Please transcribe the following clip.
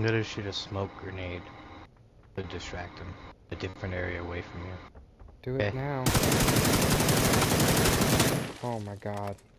gonna shoot a smoke grenade to distract him. A different area away from you. Do it now. Oh my god.